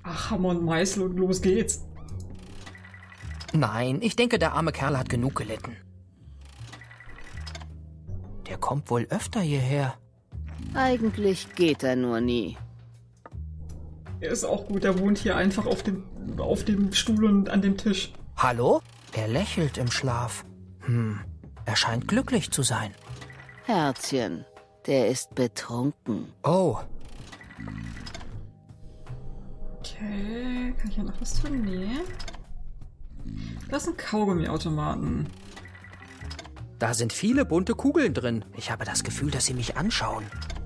Ach, Hammer und Meißel und los geht's. Nein, ich denke, der arme Kerl hat genug gelitten. Der kommt wohl öfter hierher. Eigentlich geht er nur nie. Er ist auch gut, er wohnt hier einfach auf dem Stuhl und an dem Tisch. Hallo? Er lächelt im Schlaf. Er scheint glücklich zu sein. Herzchen, der ist betrunken. Oh, Okay, kann ich hier noch was tun? Nee. Das sind Kaugummiautomaten. da sind viele bunte Kugeln drin. Ich habe das Gefühl, dass sie mich anschauen.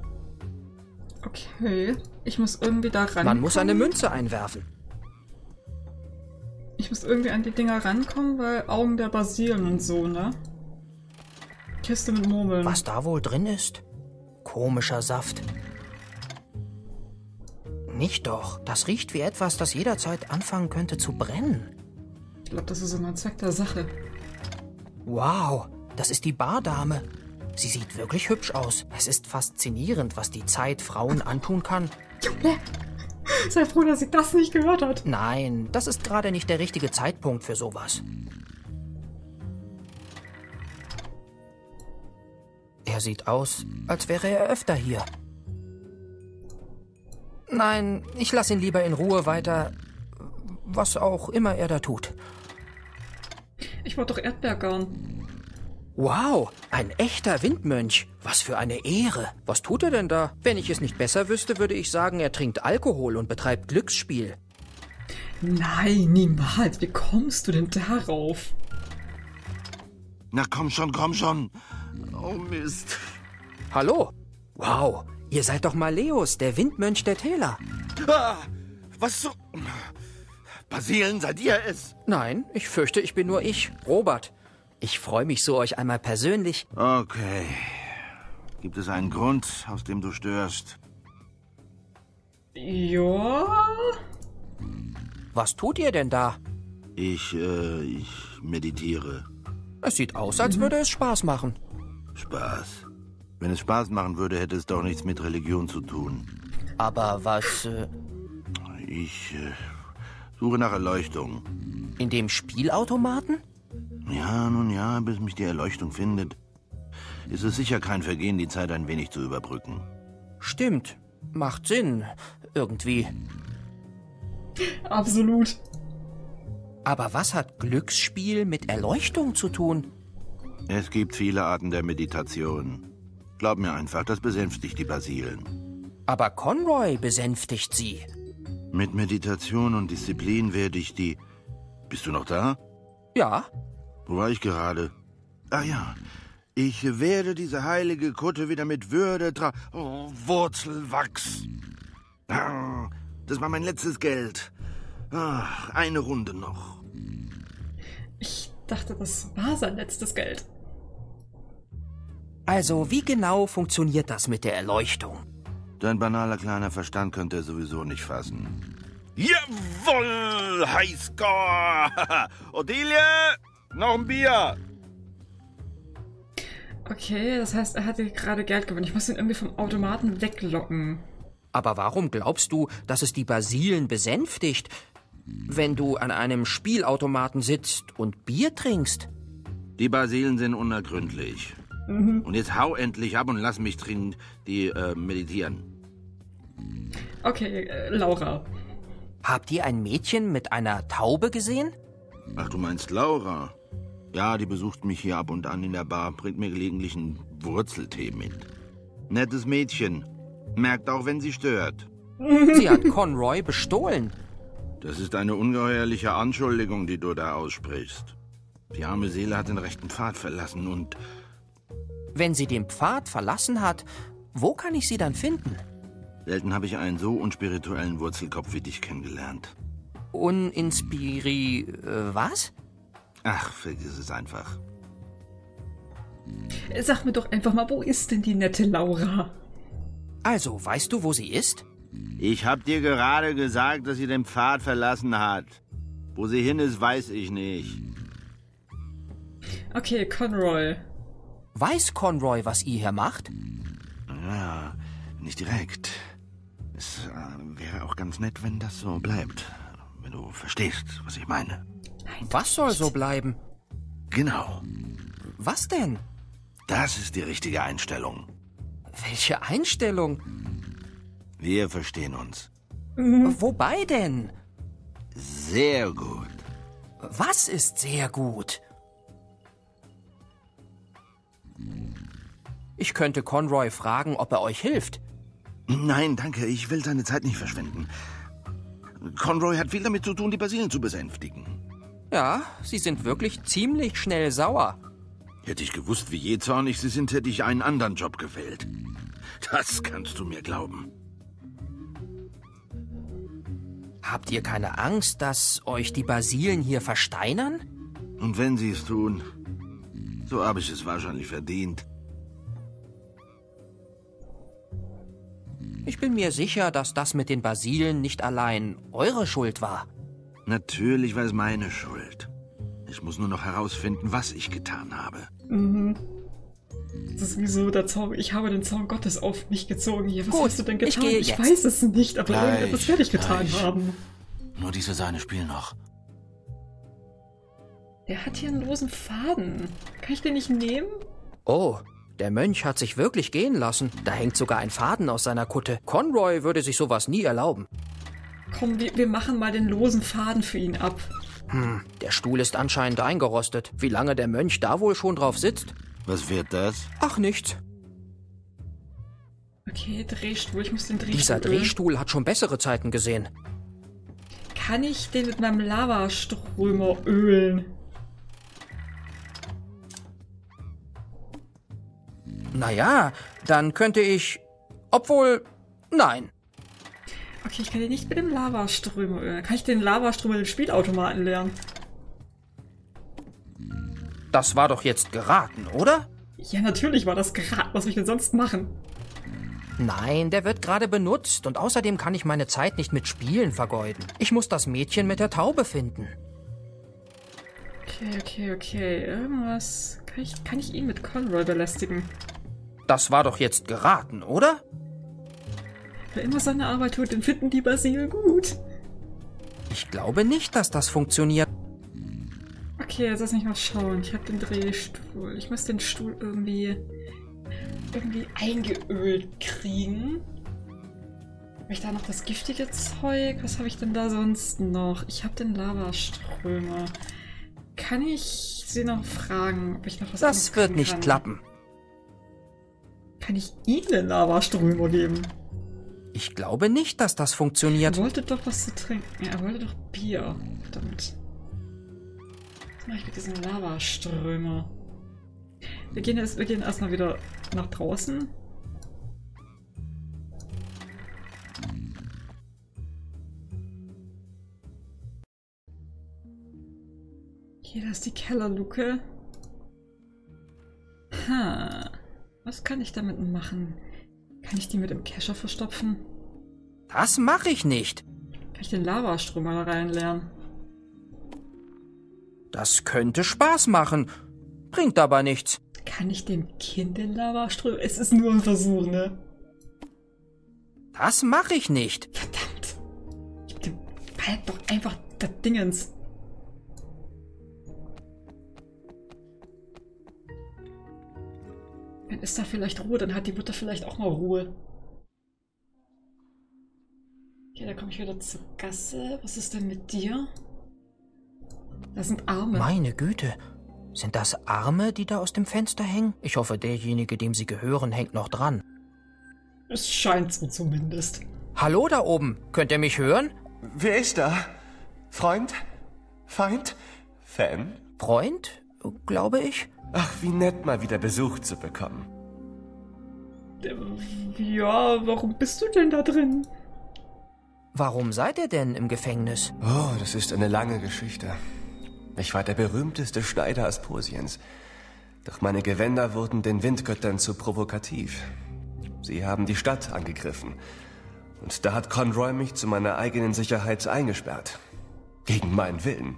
Okay, ich muss irgendwie da rankommen. Man muss eine Münze einwerfen. Ich muss irgendwie an die Dinger rankommen, weil Augen der Basilen und so, ne? Kiste mit Murmeln. Was da wohl drin ist? Komischer Saft. Nicht doch. Das riecht wie etwas, das jederzeit anfangen könnte zu brennen. Ich glaube, das ist immer Zweck der Sache. Wow, das ist die Bardame. Sie sieht wirklich hübsch aus. Es ist faszinierend, was die Zeit Frauen antun kann. Junge, sei froh, dass sie das nicht gehört hat. Nein, das ist gerade nicht der richtige Zeitpunkt für sowas. Er sieht aus, als wäre er öfter hier. Nein, ich lasse ihn lieber in Ruhe weiter, was auch immer er da tut. Ich wollte doch Erdbeergarn. Wow, ein echter Windmönch. Was für eine Ehre. Was tut er denn da? Wenn ich es nicht besser wüsste, würde ich sagen, er trinkt Alkohol und betreibt Glücksspiel. Nein, niemals. Wie kommst du denn darauf? Na komm schon. Oh Mist. Hallo? Wow, ihr seid doch Maleus, der Windmönch der Täler. Ah, was so... Basilen, seid ihr es? Nein, ich fürchte, ich bin nur ich, Robert. Ich freue mich so, euch einmal persönlich... Okay. Gibt es einen Grund, aus dem du störst? Ja. Was tut ihr denn da? Ich meditiere. Es sieht aus, als würde es Spaß machen. Spaß. Wenn es Spaß machen würde, hätte es doch nichts mit Religion zu tun. Aber was... Ich suche nach Erleuchtung. in dem Spielautomaten? Ja, nun ja, bis mich die Erleuchtung findet, ist es sicher kein Vergehen, die Zeit ein wenig zu überbrücken. Stimmt. Macht Sinn. Irgendwie. Absolut. Aber was hat Glücksspiel mit Erleuchtung zu tun? Es gibt viele Arten der Meditation. Glaub mir einfach, das besänftigt die Basilen. Aber Conroy besänftigt sie. Mit Meditation und Disziplin werde ich die... Bist du noch da? Ja, Wo war ich gerade? Ah ja. Ich werde diese heilige Kutte wieder mit Würde Oh, Wurzelwachs. Ah, das war mein letztes Geld. Ach, eine Runde noch. Ich dachte, das war sein letztes Geld. also wie genau funktioniert das mit der Erleuchtung? Dein banaler kleiner Verstand könnte er sowieso nicht fassen. Jawohl, Highscore! Odilie, noch ein Bier! Okay, das heißt, er hatte gerade Geld gewonnen. Ich muss ihn irgendwie vom Automaten weglocken. Aber warum glaubst du, dass es die Basilen besänftigt, wenn du an einem Spielautomaten sitzt und Bier trinkst? Die Basilen sind unergründlich. Und jetzt hau endlich ab und lass mich meditieren. Okay, Laura. Habt ihr ein Mädchen mit einer Taube gesehen? Ach, du meinst Laura? Ja, die besucht mich hier ab und an in der Bar, bringt mir gelegentlich einen Wurzeltee mit. Nettes Mädchen. Merkt auch, wenn sie stört. Sie hat Conroy bestohlen. Das ist eine ungeheuerliche Anschuldigung, die du da aussprichst. Die arme Seele hat den rechten Pfad verlassen und... Wenn sie den Pfad verlassen hat, wo kann ich sie dann finden? Selten habe ich einen so unspirituellen Wurzelkopf wie dich kennengelernt. Was? Ach, vergiss es einfach. Sag mir doch einfach mal, wo ist denn die nette Laura? Also, weißt du, wo sie ist? Ich hab dir gerade gesagt, dass sie den Pfad verlassen hat. Wo sie hin ist, weiß ich nicht. Okay, Conroy. Weiß Conroy, was ihr hier macht? Ja, nicht direkt. Es wäre auch ganz nett, wenn das so bleibt. Wenn du verstehst, was ich meine. Was soll so bleiben? Genau. Was denn? Das ist die richtige Einstellung. Welche Einstellung? Wir verstehen uns. Wobei denn? Sehr gut. Was ist sehr gut? Ich könnte Conroy fragen, ob er euch hilft. Nein, danke. Ich will seine Zeit nicht verschwenden. Conroy hat viel damit zu tun, die Basilen zu besänftigen. Ja, sie sind wirklich ziemlich schnell sauer. Hätte ich gewusst, wie jähzornig sie sind, hätte ich einen anderen Job gewählt. Das kannst du mir glauben. Habt ihr keine Angst, dass euch die Basilen hier versteinern? Und wenn sie es tun, so habe ich es wahrscheinlich verdient. Ich bin mir sicher, dass das mit den Basilen nicht allein eure Schuld war. Natürlich war es meine Schuld. Ich muss nur noch herausfinden, was ich getan habe. Das ist wie so der Zaun. Ich habe den Zaun Gottes auf mich gezogen. Hier, was Gut, hast du denn getan? ich gehe jetzt. Weiß es nicht, aber Gleich, irgendetwas werde ich getan gleich. haben. Nur diese Sahne spielen noch. Der hat hier einen losen Faden. Kann ich den nicht nehmen? Oh, der Mönch hat sich wirklich gehen lassen. Da hängt sogar ein Faden aus seiner Kutte. Conroy würde sich sowas nie erlauben. Komm, wir machen mal den losen Faden für ihn ab. Der Stuhl ist anscheinend eingerostet. Wie lange der Mönch da wohl schon drauf sitzt? Was wird das? Ach, nichts. Okay, Drehstuhl. Ich muss den Drehstuhl Dieser ölen. Drehstuhl hat schon bessere Zeiten gesehen. Kann ich den mit meinem Lavaströmer ölen? Naja, dann könnte ich... Obwohl... Nein. Okay, ich kann den nicht mit dem Lavaströmer ölen. Kann ich den Lavaströmer im Spielautomaten lernen? Das war doch jetzt geraten, oder? Ja, natürlich war das gerade. Was soll ich denn sonst machen? Nein, der wird gerade benutzt und außerdem kann ich meine Zeit nicht mit Spielen vergeuden. Ich muss das Mädchen mit der Taube finden. Okay. Irgendwas... Kann ich ihn mit Conroy belästigen? Das war doch jetzt geraten, oder? Wer immer seine Arbeit tut, den finden die Basilen gut. Ich glaube nicht, dass das funktioniert. Okay, jetzt lass mich mal schauen. Ich habe den Drehstuhl. Ich muss den Stuhl irgendwie eingeölt kriegen. Habe ich da noch das giftige Zeug? Was habe ich denn da sonst noch? Ich habe den Lavaströmer. Kann ich sie noch fragen, ob ich noch was Das anderes wird kriegen nicht kann? klappen. Kann ich Ihnen den Lavaströmer geben? Ich glaube nicht, dass das Er funktioniert. wollte doch was zu trinken. Ja, er wollte doch Bier. Verdammt. Was mache ich mit diesem Lavaströmer? Wir gehen erstmal wieder nach draußen. Hier, da ist die Kellerluke. Was kann ich damit machen? Kann ich die mit dem Kescher verstopfen? Das mache ich nicht. Kann ich den Lavaströmer da reinleeren? Das könnte Spaß machen. Bringt aber nichts. Kann ich dem Kind den Lavaströmer? Es ist nur ein Versuch, ne? Das mache ich nicht. Verdammt. Gib dem Balk doch einfach das Dingens. Dann ist da vielleicht Ruhe, dann hat die Mutter vielleicht auch mal Ruhe. Okay, da komme ich wieder zur Gasse. Was ist denn mit dir? Das sind Arme. Meine Güte. Sind das Arme, die da aus dem Fenster hängen? Ich hoffe, derjenige, dem sie gehören, hängt noch dran. Es scheint so zumindest. Hallo da oben. Könnt ihr mich hören? Wer ist da? Freund? Feind? Fan? Freund? Glaube ich. Ach, wie nett, mal wieder Besuch zu bekommen. Ja, warum bist du denn da drin? Warum seid ihr denn im Gefängnis? Oh, das ist eine lange Geschichte. Ich war der berühmteste Schneider Asposiens. Doch meine Gewänder wurden den Windgöttern zu provokativ. Sie haben die Stadt angegriffen. Und da hat Conroy mich zu meiner eigenen Sicherheit eingesperrt. Gegen meinen Willen.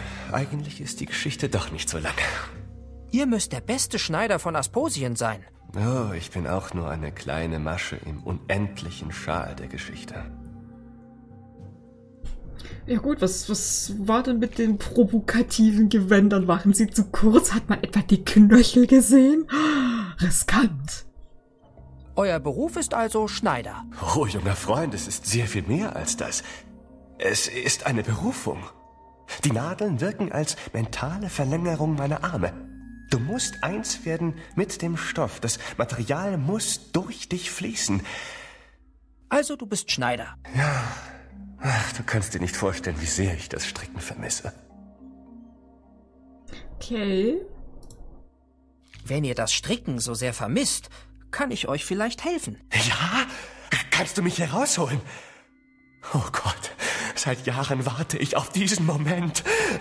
Eigentlich ist die Geschichte doch nicht so lang. Ihr müsst der beste Schneider von Asposien sein. Oh, ich bin auch nur eine kleine Masche im unendlichen Schal der Geschichte. Ja gut, was war denn mit den provokativen Gewändern? Waren sie zu kurz? Hat man etwa die Knöchel gesehen? Riskant. Euer Beruf ist also Schneider. Oh, junger Freund, es ist sehr viel mehr als das. Es ist eine Berufung. Die Nadeln wirken als mentale Verlängerung meiner Arme. Du musst eins werden mit dem Stoff. Das Material muss durch dich fließen. Also du bist Schneider. Ja. Ach, du kannst dir nicht vorstellen, wie sehr ich das Stricken vermisse. Okay. Wenn ihr das Stricken so sehr vermisst, kann ich euch vielleicht helfen. Ja? Kannst du mich herausholen? Oh Gott, seit Jahren warte ich auf diesen Moment.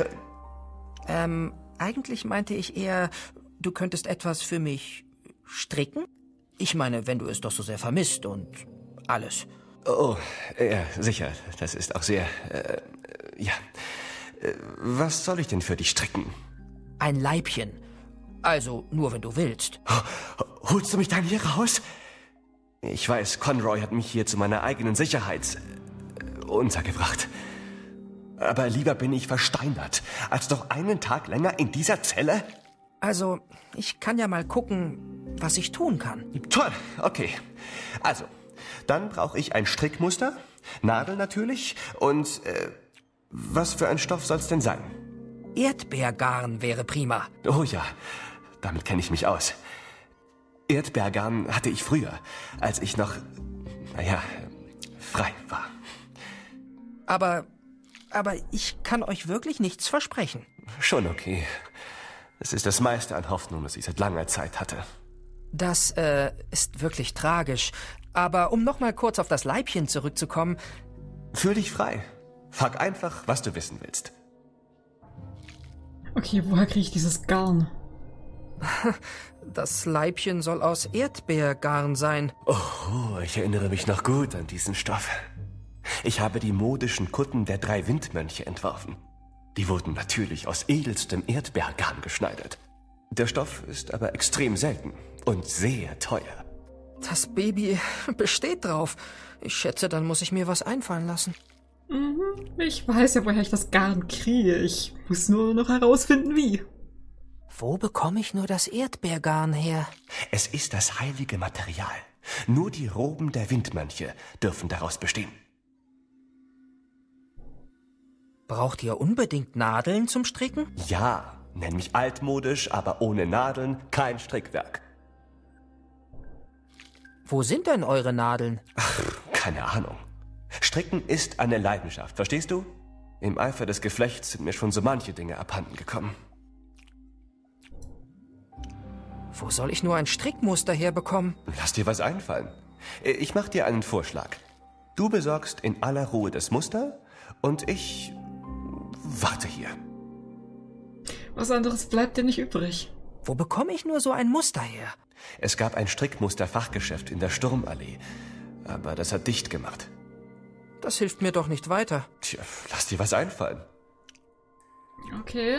Eigentlich meinte ich eher, du könntest etwas für mich stricken? Ich meine, wenn du es doch so sehr vermisst und alles. Oh, ja, sicher. Das ist auch sehr, ja. Was soll ich denn für dich stricken? Ein Leibchen. Also nur, wenn du willst. Holst du mich dann hier raus? Ich weiß, Conroy hat mich hier zu meiner eigenen Sicherheit untergebracht. Aber lieber bin ich versteinert, als noch einen Tag länger in dieser Zelle. Also, ich kann ja mal gucken, was ich tun kann. Toll, okay. Also, dann brauche ich ein Strickmuster, Nadel natürlich und, was für ein Stoff soll's denn sein? Erdbeergarn wäre prima. Oh ja, damit kenne ich mich aus. Erdbeergarn hatte ich früher, als ich noch, naja, frei war. Aber ich kann euch wirklich nichts versprechen. Schon okay. Es ist das meiste an Hoffnung, das ich seit langer Zeit hatte. Das, ist wirklich tragisch. Aber um noch mal kurz auf das Leibchen zurückzukommen... Fühl dich frei. Frag einfach, was du wissen willst. Okay, woher kriege ich dieses Garn? Das Leibchen soll aus Erdbeergarn sein. Oh, ich erinnere mich noch gut an diesen Stoff. Ich habe die modischen Kutten der 3 Windmönche entworfen. Die wurden natürlich aus edelstem Erdbeergarn geschneidert. Der Stoff ist aber extrem selten und sehr teuer. Das Baby besteht drauf. Ich schätze, dann muss ich mir was einfallen lassen. Ich weiß ja, woher ich das Garn kriege. Ich muss nur noch herausfinden, wie. Wo bekomme ich nur das Erdbeergarn her? Es ist das heilige Material. Nur die Roben der Windmönche dürfen daraus bestehen. Braucht ihr unbedingt Nadeln zum Stricken? Ja, nenn mich altmodisch, aber ohne Nadeln kein Strickwerk. Wo sind denn eure Nadeln? Ach, keine Ahnung. Stricken ist eine Leidenschaft, verstehst du? Im Eifer des Geflechts sind mir schon so manche Dinge abhanden gekommen. Wo soll ich nur ein Strickmuster herbekommen? Lass dir was einfallen. Ich mach dir einen Vorschlag. Du besorgst in aller Ruhe das Muster und ich warte hier. Was anderes bleibt dir nicht übrig. Wo bekomme ich nur so ein Muster her? Es gab ein Strickmuster-Fachgeschäft in der Sturmallee, aber das hat dicht gemacht. Das hilft mir doch nicht weiter. Tja, lass dir was einfallen. Okay.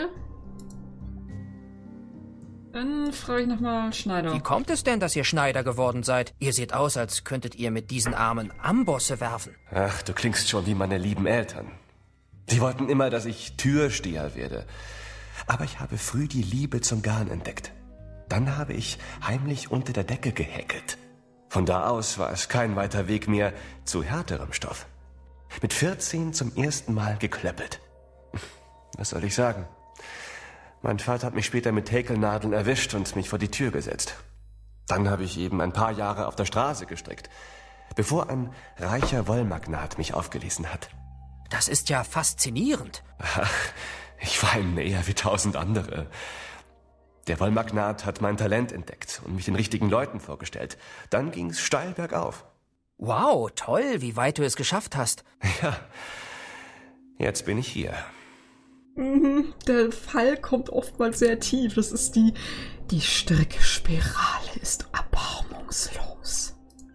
Dann frage ich nochmal Schneider. Wie kommt es denn, dass ihr Schneider geworden seid? Ihr seht aus, als könntet ihr mit diesen Armen Ambosse werfen. Ach, du klingst schon wie meine lieben Eltern. Sie wollten immer, dass ich Türsteher werde. Aber ich habe früh die Liebe zum Garn entdeckt. Dann habe ich heimlich unter der Decke gehäkelt. Von da aus war es kein weiter Weg mehr zu härterem Stoff. Mit 14 zum ersten Mal geklöppelt. Was soll ich sagen? Mein Vater hat mich später mit Häkelnadeln erwischt und mich vor die Tür gesetzt. Dann habe ich eben ein paar Jahre auf der Straße gestrickt, bevor ein reicher Wollmagnat mich aufgelesen hat. Das ist ja faszinierend. Ach, ich war ihm näher wie 1000 andere. Der Wollmagnat hat mein Talent entdeckt und mich den richtigen Leuten vorgestellt. Dann ging's steil bergauf. Wow, toll, wie weit du es geschafft hast. Ja, jetzt bin ich hier. Der Fall kommt oftmals sehr tief. Das ist die Strickspirale ist erbarmungslos.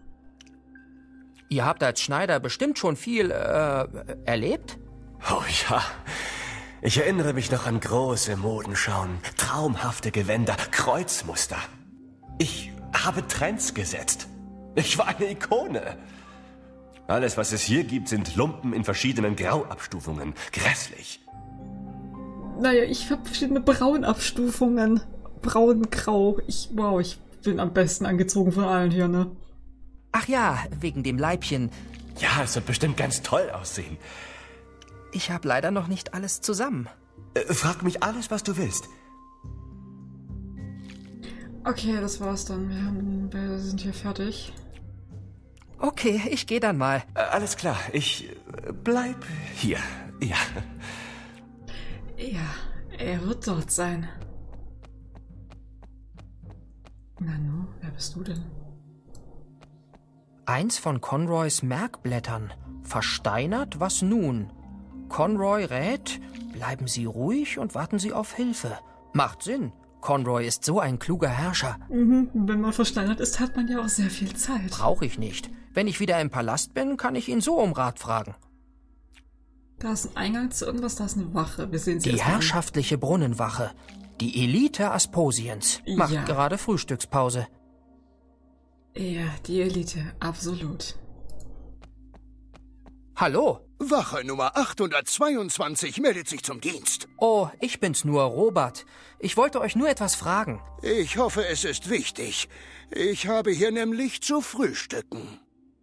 Ihr habt als Schneider bestimmt schon viel, erlebt? Oh ja, ich erinnere mich noch an große Modenschauen, traumhafte Gewänder, Kreuzmuster. Ich habe Trends gesetzt. Ich war eine Ikone. Alles, was es hier gibt, sind Lumpen in verschiedenen Grauabstufungen. Grässlich. Naja, ich habe verschiedene Braunabstufungen. Braun, grau. Wow, ich bin am besten angezogen von allen hier, ne? Ach ja, wegen dem Leibchen. Ja, es wird bestimmt ganz toll aussehen. Ich habe leider noch nicht alles zusammen. Frag mich alles, was du willst. Okay, das war's dann. Wir sind hier fertig. Okay, ich gehe dann mal. Alles klar, ich bleib hier. Ja. Ja, er wird dort sein. Nanu, wer bist du denn? Eins von Conroys Merkblättern. Versteinert, was nun? Conroy rät, bleiben Sie ruhig und warten Sie auf Hilfe. Macht Sinn. Conroy ist so ein kluger Herrscher. Wenn man versteinert ist, hat man ja auch sehr viel Zeit. Brauche ich nicht. Wenn ich wieder im Palast bin, kann ich ihn so um Rat fragen. Da ist ein Eingang zu irgendwas, da ist eine Wache. Wir sehen sie Die erst mal. herrschaftliche Brunnenwache. Die Elite Asposiens. Macht Ja. gerade Frühstückspause. Ja, die Elite, absolut. Hallo? Wache Nummer 822 meldet sich zum Dienst. Oh, ich bin's nur, Robert. Ich wollte euch nur etwas fragen. Ich hoffe, es ist wichtig. Ich habe hier nämlich zu frühstücken.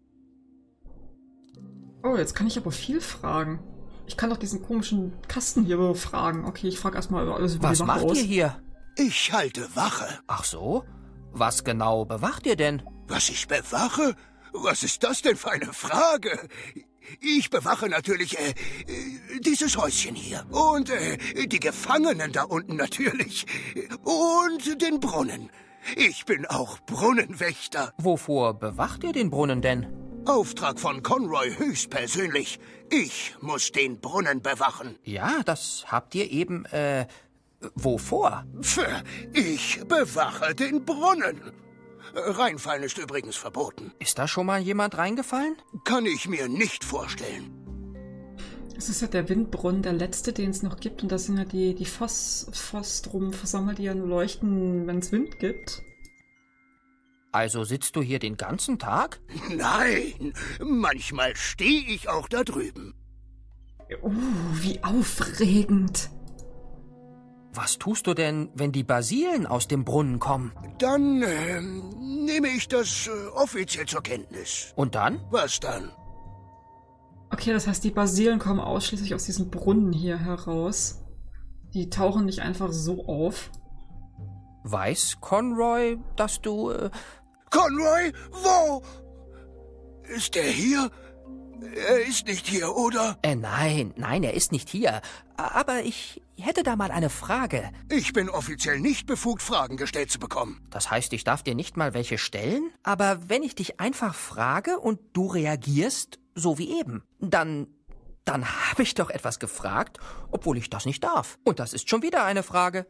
Oh, jetzt kann ich aber viel fragen. Ich kann doch diesen komischen Kasten hier befragen. Okay, ich frage erstmal alles über Was die Wache macht aus. ihr hier? Ich halte Wache. Ach so? Was genau bewacht ihr denn? Was ich bewache? Was ist das denn für eine Frage? Ich bewache natürlich dieses Häuschen hier. Und die Gefangenen da unten natürlich. Und den Brunnen. Ich bin auch Brunnenwächter. Wovor bewacht ihr den Brunnen denn? Auftrag von Conroy höchstpersönlich. Ich muss den Brunnen bewachen. Ja, das habt ihr eben, wovor? Ich bewache den Brunnen. Reinfallen ist übrigens verboten. Ist da schon mal jemand reingefallen? Kann ich mir nicht vorstellen. Es ist ja der Windbrunnen, der letzte, den es noch gibt. Und da sind ja die Foss drum versammelt, die ja nur leuchten, wenn es Wind gibt. Also sitzt du hier den ganzen Tag? Nein, manchmal stehe ich auch da drüben. Wie aufregend. Was tust du denn, wenn die Basilen aus dem Brunnen kommen? Dann nehme ich das offiziell zur Kenntnis. Und dann? Was dann? Okay, das heißt, die Basilen kommen ausschließlich aus diesem Brunnen hier heraus. Die tauchen nicht einfach so auf. Weiß Conroy, dass du... Conroy, wo? Ist er hier? Er ist nicht hier, oder? Nein, er ist nicht hier. Aber ich hätte da mal eine Frage. Ich bin offiziell nicht befugt, Fragen gestellt zu bekommen. Das heißt, ich darf dir nicht mal welche stellen? Aber wenn ich dich einfach frage und du reagierst, so wie eben, dann habe ich doch etwas gefragt, obwohl ich das nicht darf. Und das ist schon wieder eine Frage.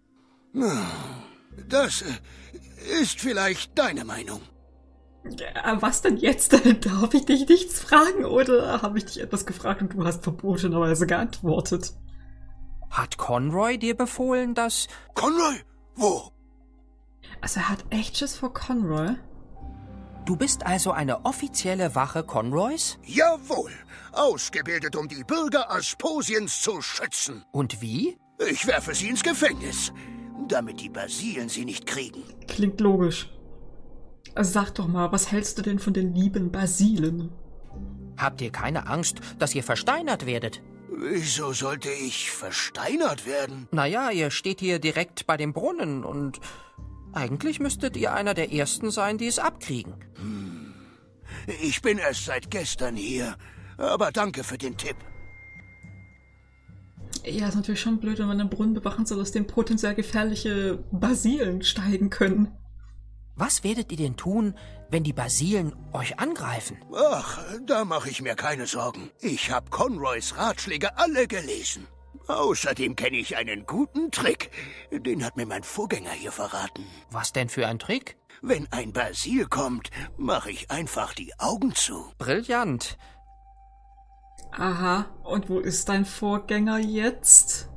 Das ist vielleicht deine Meinung. Was denn jetzt? Darf ich dich nichts fragen oder habe ich dich etwas gefragt und du hast verbotenerweise geantwortet? Hat Conroy dir befohlen, dass... Conroy, wo? Also er hat echt Schiss vor Conroy? Du bist also eine offizielle Wache Conroys? Jawohl, ausgebildet, um die Bürger Asposiens zu schützen. Und wie? Ich werfe sie ins Gefängnis, damit die Basilen sie nicht kriegen. Klingt logisch. Also sag doch mal, was hältst du denn von den lieben Basilen? Habt ihr keine Angst, dass ihr versteinert werdet? Wieso sollte ich versteinert werden? Naja, ihr steht hier direkt bei dem Brunnen und eigentlich müsstet ihr einer der Ersten sein, die es abkriegen. Ich bin erst seit gestern hier, aber danke für den Tipp. Ja, ist natürlich schon blöd, wenn man einen Brunnen bewachen soll, aus dem potenziell gefährliche Basilen steigen können. Was werdet ihr denn tun, wenn die Basilen euch angreifen? Ach, da mache ich mir keine Sorgen. Ich habe Conroys Ratschläge alle gelesen. Außerdem kenne ich einen guten Trick. Den hat mir mein Vorgänger hier verraten. Was denn für ein Trick? Wenn ein Basil kommt, mache ich einfach die Augen zu. Brillant. Aha, und wo ist dein Vorgänger jetzt?